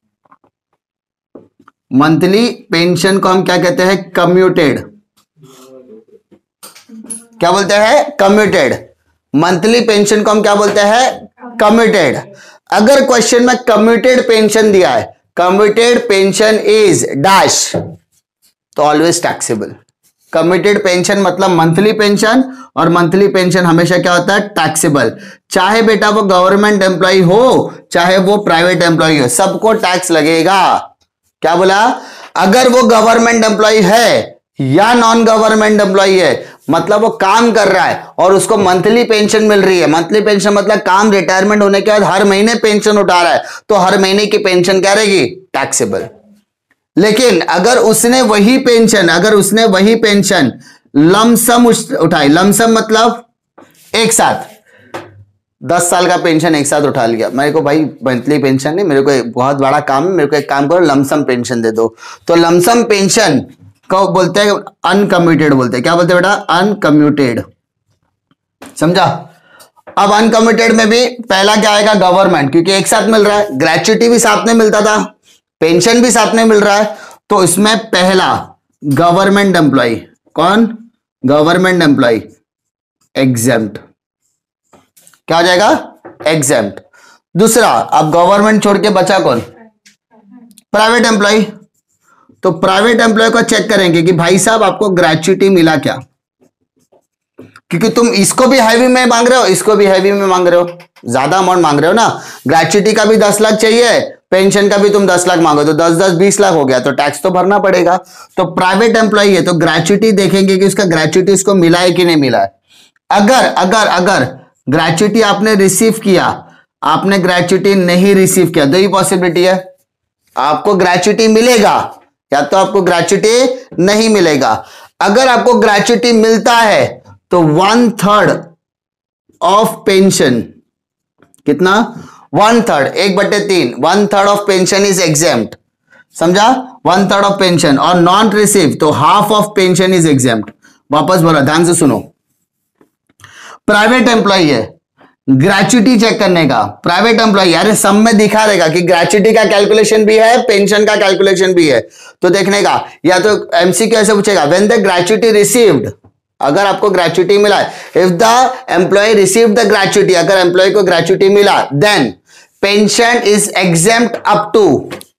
मंथली पेंशन को हम क्या कहते हैं? कम्यूटेड। क्या बोलते हैं? कम्यूटेड। मंथली पेंशन को हम क्या बोलते हैं? कम्यूटेड। अगर क्वेश्चन में कम्यूटेड पेंशन दिया है, कम्यूटेड पेंशन इज डैश, तो ऑलवेज टैक्सेबल। कम्यूटेड पेंशन मतलब मंथली पेंशन, और मंथली पेंशन हमेशा क्या होता है? टैक्सेबल। चाहे बेटा वो गवर्नमेंट एम्प्लॉय हो चाहे वो प्राइवेट एम्प्लॉय हो, सबको टैक्स लगेगा। क्या बोला? अगर वो गवर्नमेंट एम्प्लॉय है या नॉन गवर्नमेंट एम्प्लॉय है, मतलब वो काम कर रहा है और उसको मंथली पेंशन मिल रही है। मंथली पेंशन मतलब काम रिटायरमेंट होने के बाद हर महीने पेंशन उठा रहा है, तो हर महीने की पेंशन क्या रहेगी? टैक्सेबल। लेकिन अगर उसने वही पेंशन अगर उसने वही पेंशन लमसम उठाई, लमसम मतलब एक साथ दस साल का पेंशन एक साथ उठा लिया, मेरे को भाई मंथली पेंशन नहीं, मेरे को एक बहुत बड़ा काम है, मेरे को एक काम करो लमसम पेंशन दे दो, तो लमसम पेंशन को बोलते हैं अनकम्यूटेड बोलते हैं। क्या बोलते हैं बेटा? अनकम्यूटेड। समझा? अब अनकम्यूटेड में भी पहला क्या आएगा? गवर्नमेंट, क्योंकि एक साथ मिल रहा है। ग्रेच्युटी भी साथ में मिलता था, पेंशन भी साथ में मिल रहा है, तो इसमें पहला गवर्नमेंट एम्प्लॉय, कौन? गवर्नमेंट एम्प्लॉय एग्जेम्प्ट, क्या हो जाएगा? एग्जेम्प्ट। दूसरा, अब गवर्नमेंट छोड़ के बचा कौन? Private employee. तो प्राइवेट एम्प्लॉय को चेक करेंगे कि भाई साहब आपको ग्रेच्युटी मिला क्या, क्योंकि तुम इसको भी हैवी में मांग रहे हो, इसको भी हैवी में मांग रहे हो, ज्यादा अमाउंट मांग रहे हो ना। ग्रेच्युटी का भी दस लाख चाहिए, पेंशन का भी तुम दस लाख मांगो, तो दस दस बीस लाख हो गया, तो टैक्स तो भरना पड़ेगा। तो प्राइवेट एम्प्लॉय है तो ग्रेच्युटी देखेंगे कि उसका ग्रेच्युटी उसको मिला है कि नहीं मिला है। अगर अगर अगर ग्रेच्युटी आपने रिसीव किया, आपने ग्रेच्युटी नहीं रिसीव किया, दो ही पॉसिबिलिटी है, आपको ग्रेच्युटी मिलेगा या तो आपको ग्रेच्युटी नहीं मिलेगा। अगर आपको ग्रेच्युटी मिलता है तो वन थर्ड ऑफ पेंशन, कितना? वन थर्ड, एक बटे तीन, one third of pension is exempt, समझा? वन थर्ड ऑफ पेंशन, और नॉन रिसीव तो half of pension is exempt. वापस बोला, ध्यान से सुनो। प्राइवेट एम्प्लॉय है, ग्रेच्युटी चेक करने का, प्राइवेट एम्प्लॉय यार सब में दिखा देगा कि ग्रेच्युटी का कैलकुलेशन भी है, पेंशन का कैलकुलेशन भी है, तो देखने का। या तो एमसीक्यू ऐसे पूछेगा, व्हेन द ग्रेच्युटी रिसीव्ड, अगर आपको ग्रेच्युटी मिला है, if the employee received the gratuity, अगर एम्प्लॉय को ग्रेच्युटी मिला, then pension is exempt up to,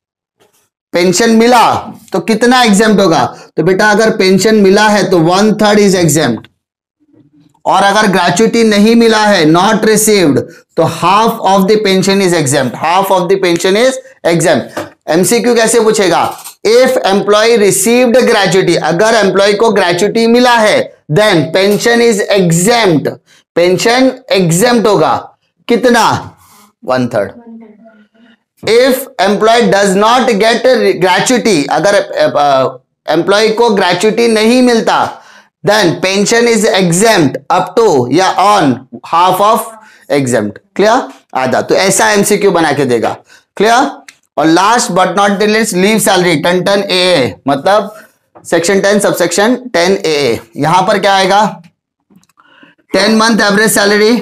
pension मिला तो कितना एग्जेम्प्ट होगा? तो बेटा अगर पेंशन मिला है तो वन थर्ड इज एग्जेम्प्ट, और अगर ग्रेच्युटी नहीं मिला है, नॉट रिसीव्ड, तो half of the pension is exempt, half of the pension is exempt. MCQ कैसे पूछेगा? इफ एम्प्लॉय रिसीव्ड ग्रेच्युटी, अगर एम्प्लॉय को ग्रेच्युटी मिला है, then pension is exempt, pension exempt होगा, कितना? One third. If employee does not get gratuity, अगर एम्प्लॉय को ग्रेच्युटी नहीं मिलता, then pension is exempt up to या on half of exempt. Clear? आधा। तो ऐसा एमसीक्यू बना के देगा। क्लियर? और last but not the least, leave salary ten ten A A, मतलब section ten subsection ten A A. यहां पर क्या आएगा? Ten month average salary,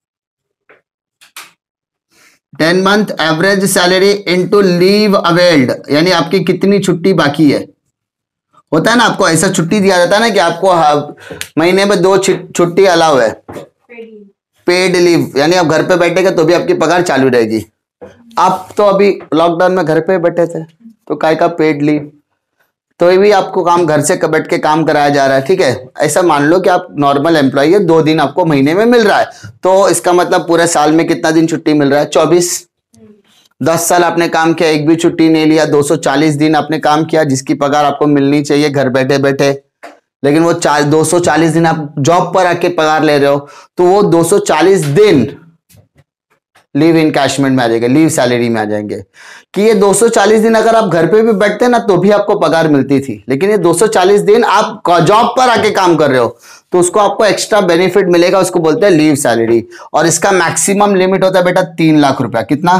ten month average salary into leave availed, यानी आपकी कितनी छुट्टी बाकी है। होता है ना, आपको ऐसा छुट्टी दिया जाता है ना कि आपको महीने में दो छुट्टी अलाउ है, पेड लीव, यानी आप घर पे बैठेगा तो भी आपकी पगार चालू रहेगी। आप तो अभी लॉकडाउन में घर पे बैठे थे तो काय का पेड लीव, तो ये भी आपको काम घर से बैठ के काम कराया जा रहा है। ठीक है, ऐसा मान लो कि आप नॉर्मल एम्प्लॉय है, दो दिन आपको महीने में मिल रहा है, तो इसका मतलब पूरे साल में कितना दिन छुट्टी मिल रहा है? चौबीस। दस साल आपने काम किया, एक भी छुट्टी नहीं लिया, दो सौ चालीस दिन आपने काम किया, जिसकी पगार आपको मिलनी चाहिए घर बैठे बैठे, लेकिन वो चार दो सौ चालीस दिन आप जॉब पर आके पगार ले रहे हो, तो वो दो सौ चालीस दिन लीव इनकैशमेंट में आ जाएंगे, लीव सैलरी में आ जाएंगे। कि ये दो सौ चालीस दिन अगर आप घर पे भी बैठते ना तो भी आपको पगार मिलती थी, लेकिन ये दो सौ चालीस दिन आप जॉब पर आके काम कर रहे हो तो उसको आपको एक्स्ट्रा बेनिफिट मिलेगा, उसको बोलते हैं लीव सैलरी। और इसका मैक्सिमम लिमिट होता है बेटा तीन लाख रुपया। कितना?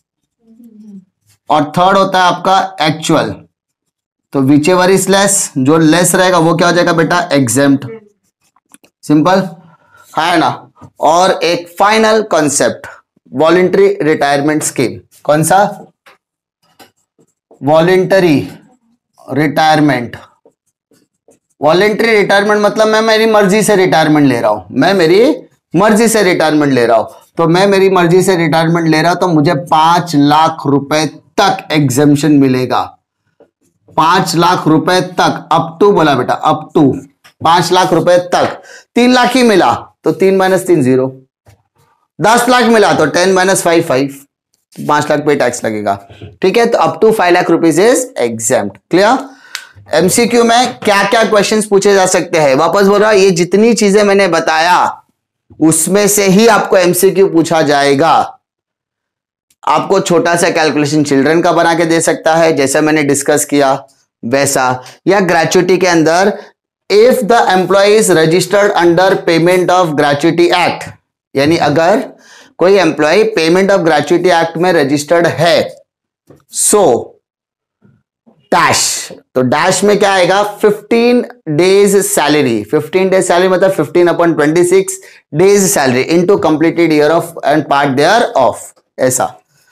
और थर्ड होता है आपका एक्चुअल, तो विच एवर इज लेस, जो लेस रहेगा वो क्या हो जाएगा बेटा? एग्जेम्प्ट। सिंपल है ना। और एक final concept, voluntary retirement scheme. कौन सा? Voluntary retirement. वॉलंटरी रिटायरमेंट मतलब मैं मेरी मर्जी से रिटायरमेंट ले रहा हूं, मैं मेरी मर्जी से रिटायरमेंट ले रहा हूं, तो मैं मेरी मर्जी से रिटायरमेंट ले रहा हूं तो मुझे पांच लाख रुपए तक एग्जेम्पशन मिलेगा। पांच लाख रुपए तक, अप टू बोला बेटा, अप टू पांच लाख रुपए तक। तीन लाख ही मिला तो तीन माइनस तीन जीरो, दस लाख मिला तो टेन माइनस फाइव फाइव, पांच लाख पे टैक्स लगेगा। ठीक है, तो up to five lakh rupees is exempt. Clear? MCQ में क्या क्या क्वेश्चंस पूछे जा सकते हैं? वापस बोल रहा, ये जितनी चीजें मैंने बताया उसमें से ही आपको एमसीक्यू पूछा जाएगा। आपको छोटा सा कैलकुलेशन चिल्ड्रन का बना के दे सकता है, जैसा मैंने डिस्कस किया वैसा, या ग्रेच्युटी के अंदर if the employee is registered under payment of gratuity act, यानी अगर कोई employee payment of gratuity act में रजिस्टर्ड है, सो डैश, तो डैश में क्या आएगा? Fifteen days salary, fifteen days salary मतलब fifteen upon twenty six days salary into completed year of and part thereof, ऐसा।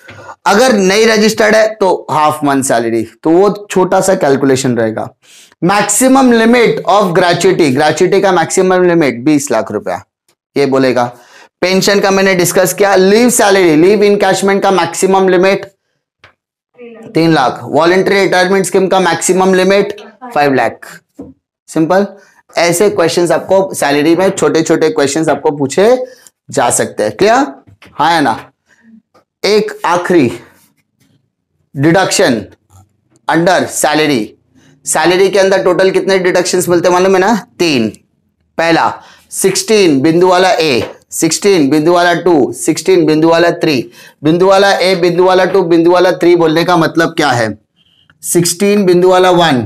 अगर नहीं रजिस्टर्ड है तो हाफ मंथ सैलरी, तो वो छोटा सा कैलकुलेशन रहेगा। Maximum limit of gratuity, gratuity का मैक्सिमम लिमिट बीस लाख रुपया, ये बोलेगा। पेंशन का मैंने डिस्कस किया। लीव सैलरी, लीव इनकैशमेंट का मैक्सिमम लिमिट तीन लाख। वॉलंटरी रिटायरमेंट स्कीम का maximum limit five lakh. Simple. ऐसे क्वेश्चंस आपको सैलरी में छोटे छोटे क्वेश्चंस आपको पूछे जा सकते हैं। क्लियर? हाँ है ना। एक आखिरी डिडक्शन अंडर सैलरी। सैलरी के अंदर टोटल कितने डिडक्शंस मिलते हैं मालूम है ना? तीन। पहला सिक्सटीन बिंदु वाला ए, सिक्सटीन बिंदु वाला टू, सिक्सटीन बिंदु वाला थ्री। बिंदु वाला ए, बिंदु वाला टू, बिंदु वाला थ्री बोलने का मतलब क्या है? सिक्सटीन बिंदु वाला वन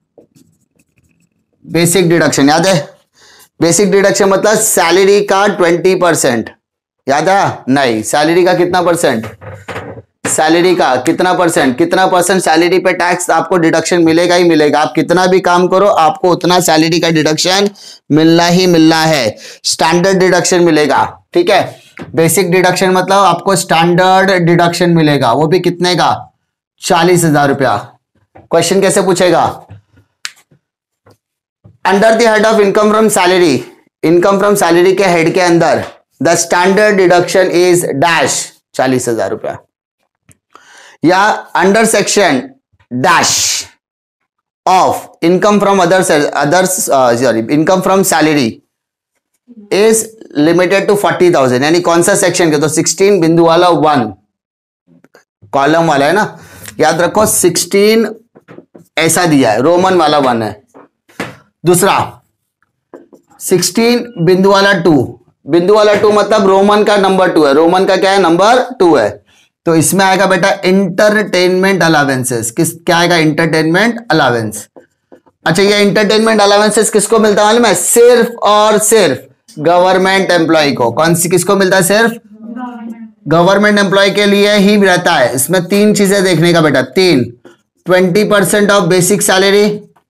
बेसिक डिडक्शन, याद है? बेसिक डिडक्शन मतलब सैलरी का ट्वेंटी परसेंट, याद है? नहीं, सैलरी का कितना परसेंट? सैलरी का कितना परसेंट? कितना परसेंट सैलरी पे टैक्स आपको डिडक्शन मिलेगा ही मिलेगा। आप कितना भी काम करो आपको उतना सैलरी का डिडक्शन मिलना ही मिलना है। स्टैंडर्ड डिडक्शन मिलेगा, ठीक है। बेसिक डिडक्शन मतलब आपको स्टैंडर्ड डिडक्शन मिलेगा, वो भी कितने का? चालीस हजार रुपया। क्वेश्चन कैसे पूछेगा? Under the head of income from salary, income from salary के हेड के अंदर the standard deduction is dash चालीस हजार रुपया, या under section dash of income from others others sorry income from salary is limited to forty thousand. यानी कौन सा सेक्शन के? तो सिक्सटीन बिंदु वाला वन, कॉलम वाला है ना, याद रखो। सिक्सटीन ऐसा दिया है, रोमन वाला वन है। दूसरा सिक्सटीन बिंदु वाला टू, बिंदु वाला टू मतलब रोमन का नंबर टू है। रोमन का क्या है? नंबर टू है। तो इसमें आएगा बेटा इंटरटेनमेंट अलावेंसेस। किस क्या आएगा? Entertainment allowance. अच्छा, ये इंटरटेनमेंट अलावेंसेस किसको मिलता है मालूम है? सिर्फ और सिर्फ गवर्नमेंट एम्प्लॉय को। कौन सी किसको मिलता है? सिर्फ गवर्नमेंट एम्प्लॉय के लिए ही रहता है। इसमें तीन चीजें देखने का बेटा, तीन। Twenty percent of basic salary,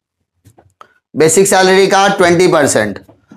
basic salary का twenty percent,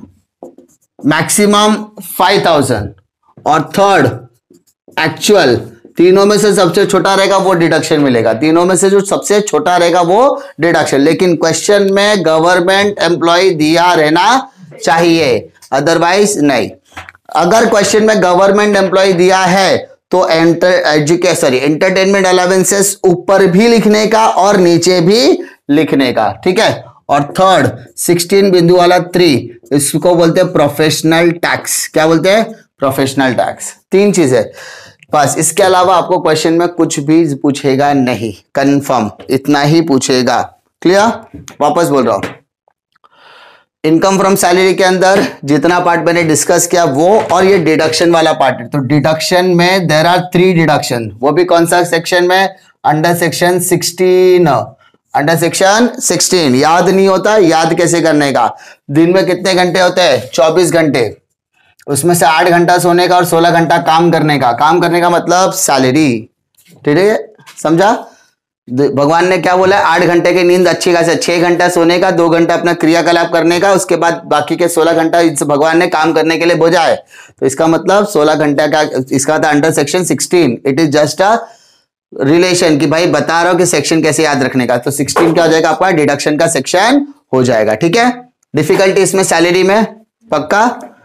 maximum five thousand, और थर्ड एक्चुअल। तीनों में से सबसे छोटा रहेगा वो डिडक्शन मिलेगा। तीनों में से जो सबसे छोटा रहेगा वो डिडक्शन। लेकिन क्वेश्चन में गवर्नमेंट एम्प्लॉय दिया रहना चाहिए, अदरवाइज नहीं। अगर क्वेश्चन में गवर्नमेंट एम्प्लॉय दिया है तो enter education sorry entertainment allowances ऊपर भी लिखने का और नीचे भी लिखने का, ठीक है। और थर्ड सिक्सटीन बिंदु वाला थ्री, इसको बोलते हैं प्रोफेशनल टैक्स। क्या बोलते हैं? Professional tax. तीन चीजें बस, इसके अलावा आपको क्वेश्चन में कुछ भी पूछेगा नहीं, कंफर्म इतना ही पूछेगा। क्लियर? वापस बोल रहा हूं, इनकम फ्रॉम सैलरी के अंदर जितना पार्ट मैंने डिस्कस किया वो, और ये डिडक्शन वाला पार्ट है। तो डिडक्शन में देयर आर थ्री डिडक्शन। वो भी कौन सा सेक्शन में? Under section sixteen. Under section sixteen. याद नहीं होता? याद कैसे करने का? दिन में कितने घंटे होते हैं? चौबीस घंटे। उसमें से आठ घंटा सोने का और सोलह घंटा काम करने का। काम करने का मतलब सैलरी, ठीक है? समझा? भगवान ने क्या बोला? आठ घंटे की नींद अच्छी खासी, छह घंटा सोने का, दो घंटा अपना क्रियाकलाप करने का, उसके बाद बाकी के सोलह घंटा भगवान ने काम करने के लिए बोझा है। तो इसका मतलब सोलह घंटा का, इसका था under section sixteen. It is just a relation कि भाई बता रहा हूं कि सेक्शन कैसे याद रखने का। तो सिक्सटीन क्या हो जाएगा आपका? डिडक्शन का सेक्शन हो जाएगा, ठीक है। डिफिकल्टी इसमें सैलरी में पक्का।